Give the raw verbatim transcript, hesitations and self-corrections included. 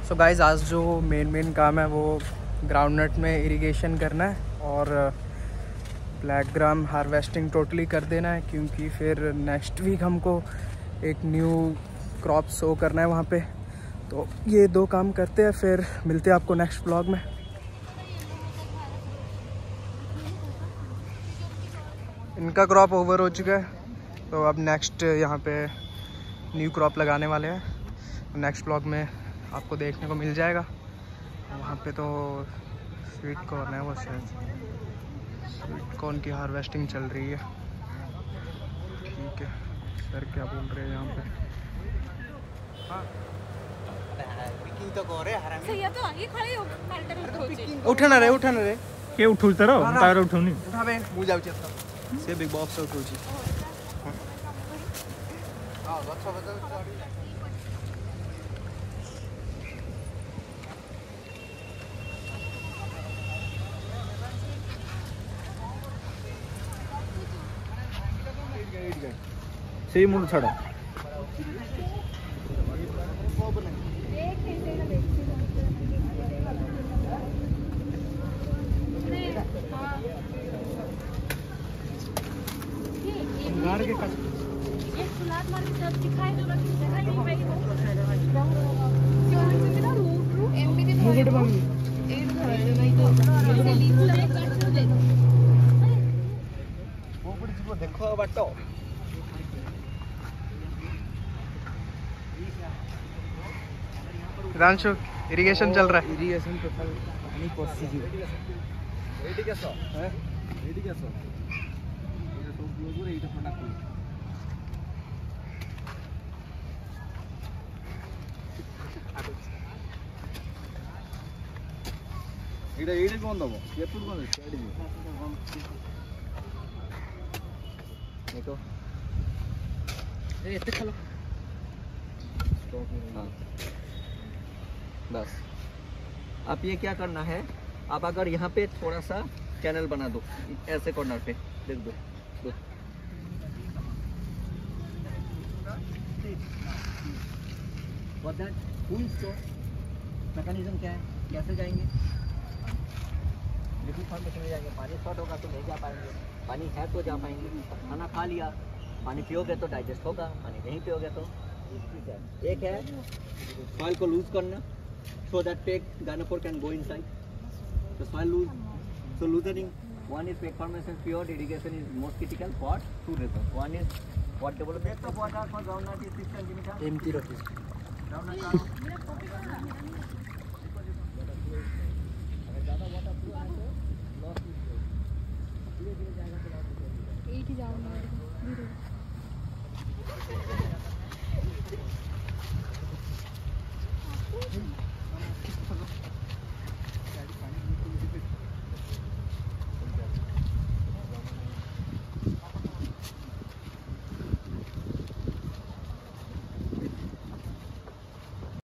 So guys, आज जो main main काम है वो ग्राउंडनट में इरिगेशन करना है और ब्लैक ग्राम हार्वेस्टिंग टोटली कर देना है, क्योंकि फिर नेक्स्ट वीक हमको एक न्यू क्रॉप सो करना है वहाँ पे। तो ये दो काम करते हैं, फिर मिलते हैं आपको नेक्स्ट ब्लॉग में। इनका क्रॉप ओवर हो चुका है, तो अब नेक्स्ट यहाँ पे न्यू क्रॉप लगाने वाले हैं। नेक्स्ट ब्लॉग में आपको देखने को मिल जाएगा। वहाँ पे तो स्वीट कॉर्न है, वो शायद स्वीट कॉर्न की हार्वेस्टिंग चल रही है। ठीक है सर, क्या बोल रहे हैं यहाँ पे? हाँ उठना रे उठना रे के उठुल तर तार उठुनी उठाबे मु जाउछ त से बिग बॉक्स उठुची। हां गछ बछ चढ़ी से मुंड छड़ा गार के कस एक सुलाद मार के सब दिखाई दो लगी जगह नहीं पाई क्यों नहीं ना रूट रूट एमबी मुगट बंग एक नहीं तो से लीज ले काट दे वो पड़ी जीव देखो बाटो। रांशु इरिगेशन चल रहा है। इरिगेशन टोटल पानी पसी जी एडी केसो है एडी केसो ये सब पूरा एडी ठंडा को एडा एडी कोन दबो एपुर कोन एडी देखो ए एते चलो हां बस। अब ये क्या करना है, आप अगर यहाँ पे थोड़ा सा चैनल बना दो ऐसे कॉर्नर पे, देख दो, दो। What that? Who is so? Mechanism क्या है, कैसे जाएंगे? लिक्विड फॉर्मेशन में जाएंगे, पानी शॉर्ट होगा तो नहीं जा पाएंगे, पानी है तो जा पाएंगे। खाना खा लिया, पानी पियोगे तो डाइजेस्ट होगा, पानी नहीं पियोगे तो एक है सॉइल को लूज करना, so that peg gonopore can go inside the soil loose. So loosening, one is peg formation period, irrigation is most critical for two reasons. One is what develop depth of water for groundnut is six centimeter. Empty roti. Groundnut का अगर ज़्यादा water पूरा है तो loss धीरे धीरे जाएगा तो loss हो जाएगा। एक ही जाओ ना